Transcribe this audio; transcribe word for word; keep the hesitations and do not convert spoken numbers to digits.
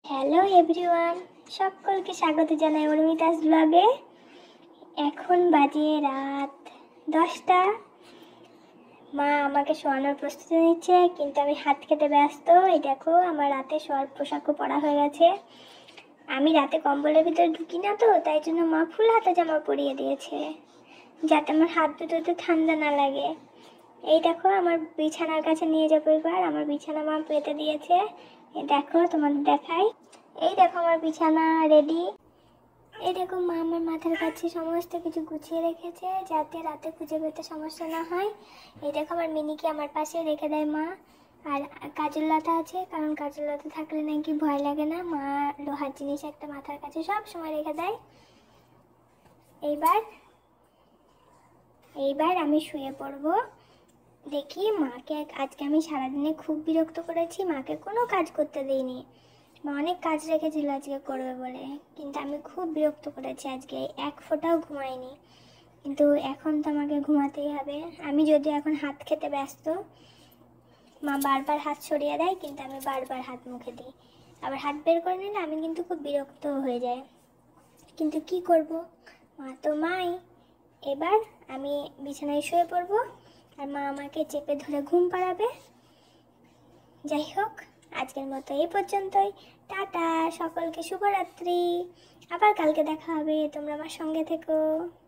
Hello everyone, সকলকে স্বাগত জানাই অর্মিতাস ব্লগে। এখন বাজে রাত দশটা। মা আমাকে শোয়ানোর প্রস্তুতি নিচ্ছে, কিন্তু আমি হাত খেতে ব্যস্ত। এই দেখো, আমার রাতে শোয়ার পোশাকও পরা হয়ে গেছে। আমি রাতে কম্বলের ভিতরে ঢুকি না তো, তাই জন্য মা ফুল হাতা জামা পরিয়ে দিয়েছে, যাতে আমার হাত দুটোতে ঠান্ডা না লাগে। এই দেখো, আমার বিছানার কাছে নিয়ে যাবো এবার। আমার বিছানা মা পেতে দিয়েছে। এই দেখো, তোমাদের দেখাই। এই দেখো আমার বিছানা রেডি। এই দেখো, মা আমার মাথার কাছে সমস্ত কিছু গুছিয়ে রেখেছে, যাতে রাতে খুঁজে পেতে সমস্যা না হয়। এই দেখো, আমার মিনিকে আমার পাশে রেখে দেয় মা। আর কাজল লতা আছে, কারণ কাজল লতা থাকলে নাকি ভয় লাগে না। মা লোহার জিনিস একটা মাথার কাছে সব সময় রেখে দেয়। এইবার এইবার আমি শুয়ে পড়বো। দেখি, মাকে আজকে আমি সারাদিনে খুব বিরক্ত করেছি, মাকে কোনো কাজ করতে দিইনি। মা অনেক কাজ রেখেছিল আজকে করবে বলে, কিন্তু আমি খুব বিরক্ত করেছি আজকে, এক ফোঁটাও ঘুমাইনি। কিন্তু এখন তো আমাকে ঘুমাতেই হবে। আমি যদি এখন হাত খেতে ব্যস্ত, মা বারবার হাত সরিয়ে দেয়, কিন্তু আমি বারবার হাত মুখে দিই। আবার হাত বের করে নিলে আমি কিন্তু খুব বিরক্ত হয়ে যাই, কিন্তু কি করব, মা তো মাই। এবার আমি বিছানায় শুয়ে পড়বো, আর মা আমাকে চেপে ধরে ঘুম পাড়াবে। যাই হোক, আজকের মতো এই পর্যন্তই। টাটা, সকলকে শুভরাত্রি। আবার কালকে দেখা হবে, তোমরা আমার সঙ্গে থেকো।